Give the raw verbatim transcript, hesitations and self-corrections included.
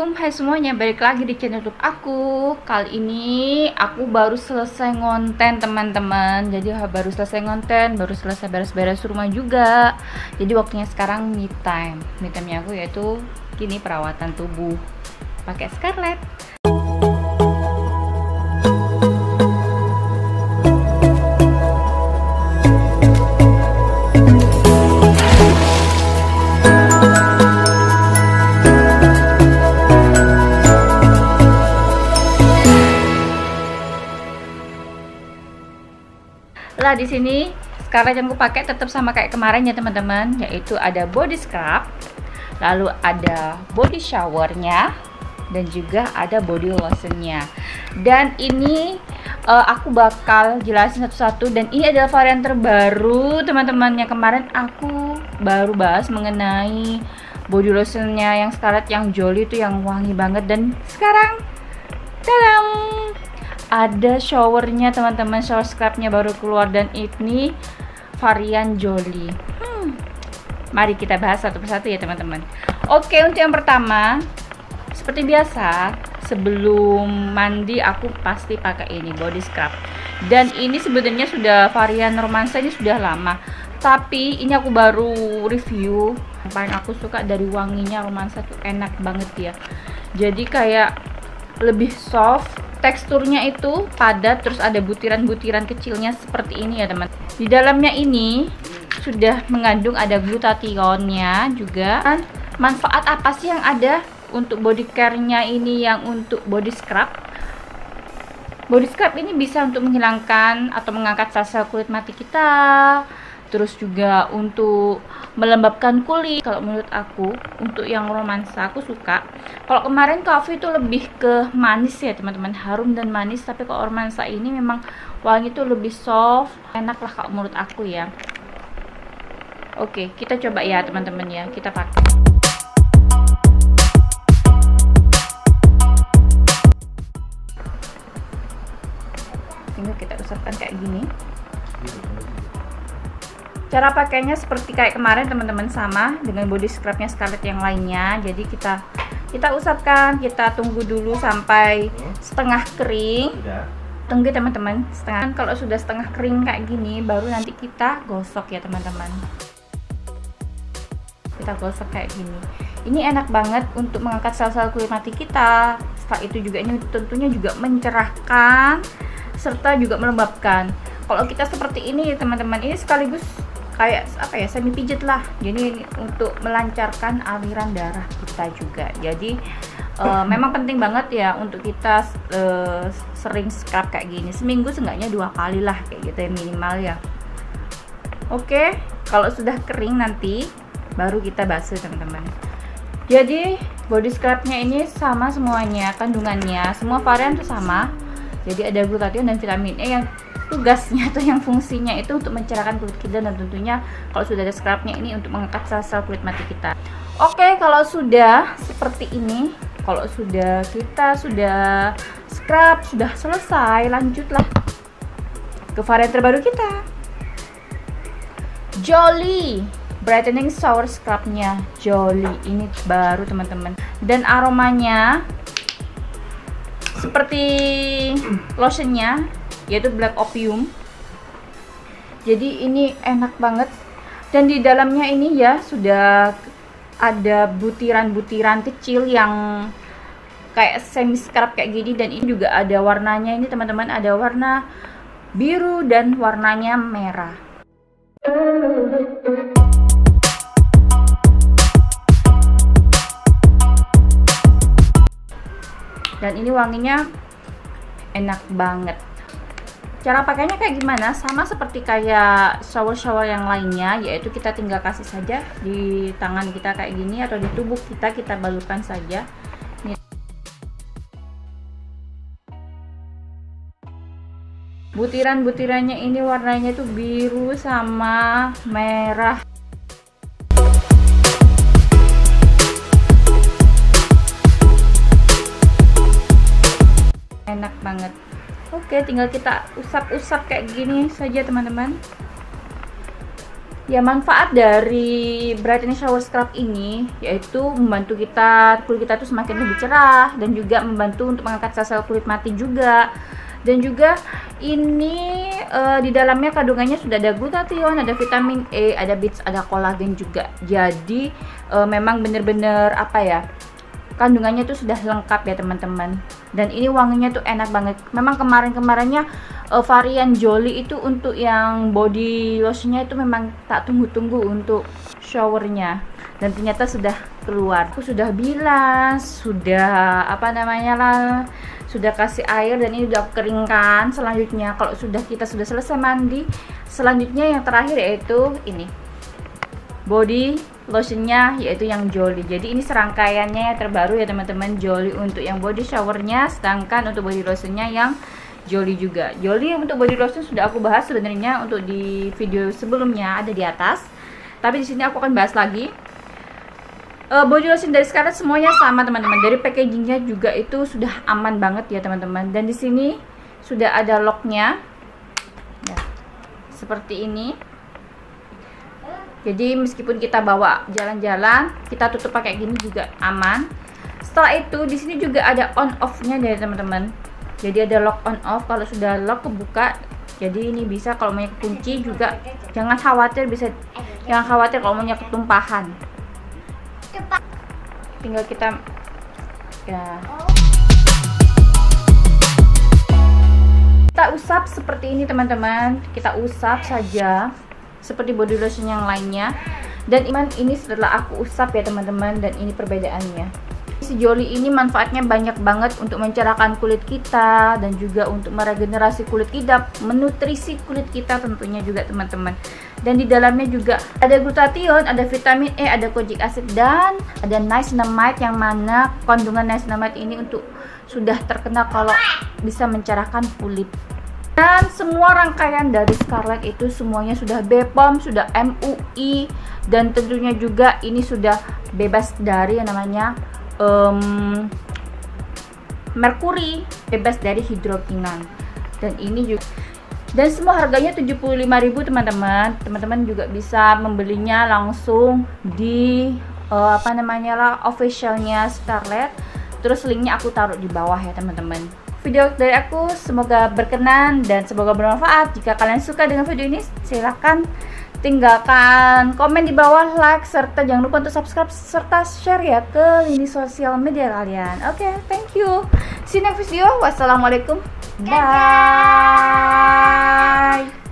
Assalamualaikum, hai semuanya, balik lagi di channel YouTube aku. Kali ini aku baru selesai ngonten teman-teman. Jadi baru selesai ngonten, baru selesai beres-beres rumah juga. Jadi waktunya sekarang me time. Me time-nya aku yaitu gini, perawatan tubuh pakai Scarlett. Lah di sini Scarlett yang aku pakai tetap sama kayak kemarin ya teman-teman, yaitu ada body scrub, lalu ada body showernya, dan juga ada body lotionnya. Dan ini uh, aku bakal jelasin satu-satu, dan ini adalah varian terbaru teman-teman. Yang kemarin aku baru bahas mengenai body lotionnya yang Scarlett yang Jolie itu yang wangi banget, dan sekarang dalam ada showernya teman-teman, shower scrubnya baru keluar, dan ini varian Jolie. hmm. Mari kita bahas satu persatu ya teman-teman. Oke, untuk yang pertama, seperti biasa sebelum mandi aku pasti pakai ini body scrub, dan ini sebenarnya sudah varian romansa, ini sudah lama, tapi ini aku baru review. Yang paling aku suka dari wanginya romansa tuh enak banget ya, jadi kayak lebih soft, teksturnya itu padat, terus ada butiran-butiran kecilnya seperti ini ya teman. Di dalamnya ini sudah mengandung ada glutathione-nya juga. Dan manfaat apa sih yang ada untuk body care-nya ini, yang untuk body scrub? Body scrub ini bisa untuk menghilangkan atau mengangkat sel-sel kulit mati kita, terus juga untuk melembabkan kulit. Kalau menurut aku, untuk yang romansa aku suka. Kalau kemarin coffee itu lebih ke manis ya teman-teman, harum dan manis, tapi kalau romansa ini memang wangi itu lebih soft, enak lah kalau menurut aku ya. Oke, kita coba ya teman-teman ya, kita pakai. Ini kita usapkan kayak gini. Cara pakainya seperti kayak kemarin teman-teman, sama dengan body scrubnya Scarlett yang lainnya. Jadi kita kita usapkan, kita tunggu dulu sampai setengah kering. Tunggu teman-teman, setengah. Kalau sudah setengah kering kayak gini, baru nanti kita gosok ya teman-teman. Kita gosok kayak gini. Ini enak banget untuk mengangkat sel-sel kulit mati kita. Setelah itu juga ini tentunya juga mencerahkan serta juga melembabkan. Kalau kita seperti ini teman-teman, ini sekaligus kayak apa ya, semi pijat lah. Jadi untuk melancarkan aliran darah kita juga. Jadi uh, memang penting banget ya untuk kita uh, sering scrub kayak gini, seminggu seenggaknya dua kali lah kayak gitu ya minimal ya. Oke, kalau sudah kering nanti baru kita basuh teman-teman. Jadi body scrubnya ini sama semuanya kandungannya, semua varian tuh sama. Jadi ada glutathione dan vitamin E yang tugasnya atau yang fungsinya itu untuk mencerahkan kulit kita, dan tentunya kalau sudah ada scrubnya ini untuk mengangkat sel-sel kulit mati kita. Oke, kalau sudah seperti ini, kalau sudah kita sudah scrub, sudah selesai, lanjutlah ke varian terbaru kita, Jolie Brightening Shower Scrubnya Jolie. Ini baru teman-teman, dan aromanya seperti lotionnya, yaitu Black Opium. Jadi ini enak banget, dan di dalamnya ini ya sudah ada butiran-butiran kecil yang kayak semi scrub kayak gini, dan ini juga ada warnanya ini teman-teman, ada warna biru dan warnanya merah. Dan ini wanginya enak banget. Cara pakainya kayak gimana? Sama seperti kayak shower-shower yang lainnya, yaitu kita tinggal kasih saja di tangan kita kayak gini, atau di tubuh kita, kita balurkan saja. Nih. Butiran-butirannya ini warnanya tuh biru sama merah. Enak banget. Oke, tinggal kita usap-usap kayak gini saja teman-teman. Ya, manfaat dari brightening shower scrub ini yaitu membantu kita kulit kita tuh semakin lebih cerah, dan juga membantu untuk mengangkat sel-sel kulit mati juga. Dan juga ini uh, di dalamnya kandungannya sudah ada glutathione, ada vitamin E, ada B I T S, ada kolagen juga. Jadi uh, memang bener-bener apa ya, kandungannya tuh sudah lengkap ya teman-teman. Dan ini wanginya tuh enak banget. Memang kemarin-kemarinnya uh, varian Jolie itu untuk yang body lotionnya itu memang tak tunggu-tunggu untuk showernya, dan ternyata sudah keluar. Aku sudah bilas, sudah apa namanya lah, sudah kasih air, dan ini udah keringkan. Selanjutnya kalau sudah kita sudah selesai mandi, selanjutnya yang terakhir yaitu ini body lotionnya, yaitu yang Jolie. Jadi ini serangkaiannya yang terbaru ya teman-teman, Jolie untuk yang body showernya, sedangkan untuk body lotionnya yang Jolie juga. Jolie untuk body lotion sudah aku bahas sebenarnya untuk di video sebelumnya, ada di atas. Tapi di sini aku akan bahas lagi. Uh, body lotion dari Scarlett semuanya sama teman-teman. Dari packagingnya juga itu sudah aman banget ya teman-teman. Dan di sini sudah ada locknya, nah, seperti ini. Jadi meskipun kita bawa jalan-jalan, kita tutup pakai gini juga aman. Setelah itu di sini juga ada on off-nya ya teman-teman. Jadi ada lock on off, kalau sudah lock kebuka. Jadi ini bisa kalau mau kunci juga, jangan khawatir bisa jangan khawatir kalau mau ketumpahan. Tinggal kita ya. Kita usap seperti ini teman-teman. Kita usap saja seperti body lotion yang lainnya. Dan iman ini setelah aku usap ya teman-teman, dan ini perbedaannya. Si Jolie ini manfaatnya banyak banget untuk mencerahkan kulit kita, dan juga untuk meregenerasi kulit kita, menutrisi kulit kita tentunya juga teman-teman. Dan di dalamnya juga ada glutathione, ada vitamin E, ada kojic acid, dan ada niacinamide, yang mana kandungan niacinamide ini untuk sudah terkenal kalau bisa mencerahkan kulit. Dan semua rangkaian dari Scarlett itu semuanya sudah B P O M, sudah M U I, dan tentunya juga ini sudah bebas dari yang namanya um, merkuri, bebas dari hidrokinon. Dan ini juga, dan semua harganya tujuh puluh lima ribu teman-teman. Teman-teman juga bisa membelinya langsung di uh, apa namanya lah officialnya Scarlett. Terus linknya aku taruh di bawah ya teman-teman. Video dari aku semoga berkenan dan semoga bermanfaat. Jika kalian suka dengan video ini, silahkan tinggalkan komen di bawah, like, serta jangan lupa untuk subscribe serta share ya ke lini sosial media kalian. Oke, okay, thank you. See you next video. Wassalamualaikum. Bye.